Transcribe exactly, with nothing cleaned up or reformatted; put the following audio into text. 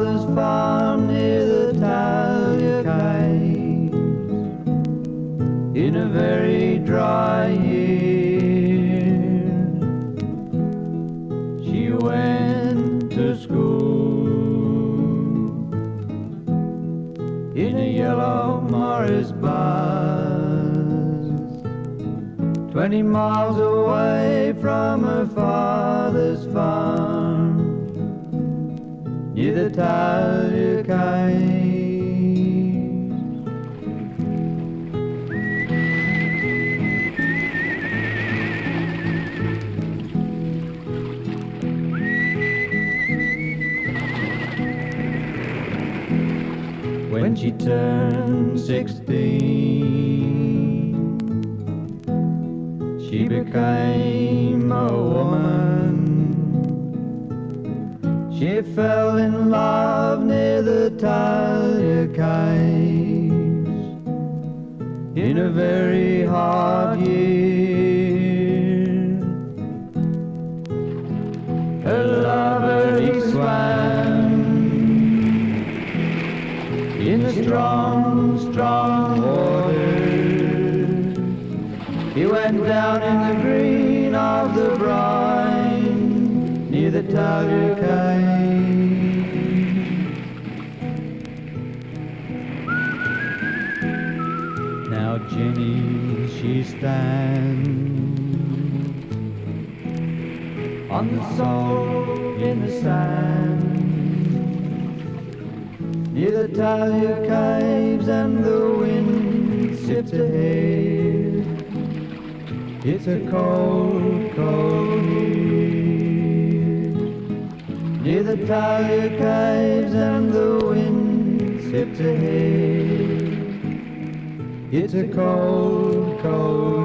father's farm near the Talia Caves. In a very dry year, she went to school in a yellow Morris bus, twenty miles away from her father's farm near the Talia Caves. When she turned sixteen, she became a woman. She fell in love near the Talia Caves in a very hard year. Her lover, he swam in the strong, strong water. He went down in the green of the brine near the Talia Caves. Now Jenny, she stands on the salt in the sand near the Talia Caves, and the wind sips ahead. It's a cold, cold year near the Talia Caves, and the wind sips ahead. It's a cold, cold